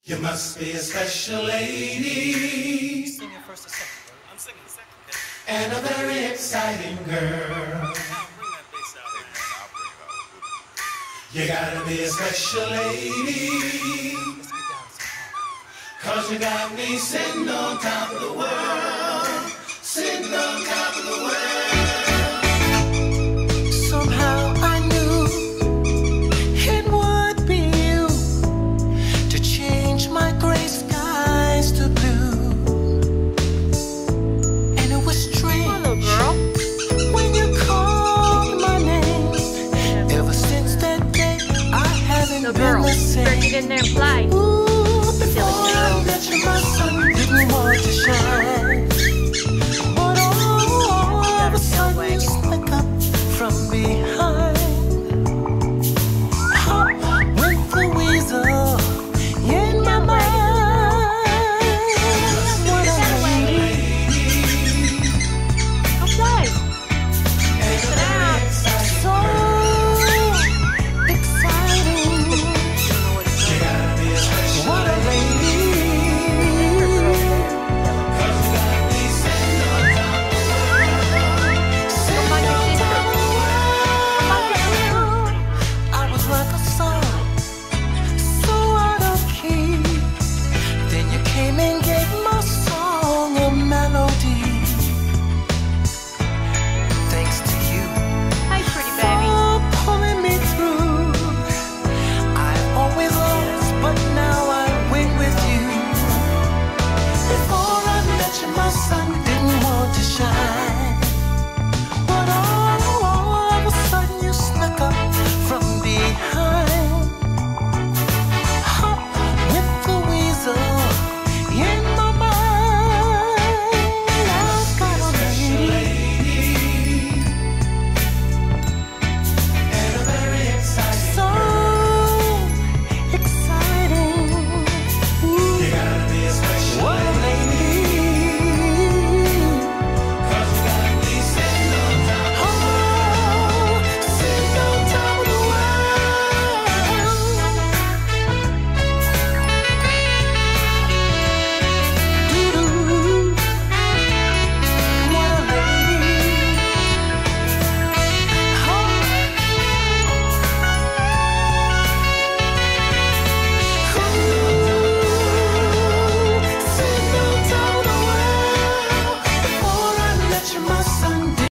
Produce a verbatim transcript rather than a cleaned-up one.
You must be a special lady. Sing it first or second. I'm singing second. Okay? And a very exciting girl. Now bring that bass out. Hey man, I'll bring it out. You gotta be a special lady. Let's get down to some. Cause you got me sitting on top of the world. Sitting on top of the world. Somehow I knew it would be you to change my gray skies to blue. And it was strange Hello, girl. when you called my name. Ever since that day, I haven't The been girl. the Better same. get in there and fly.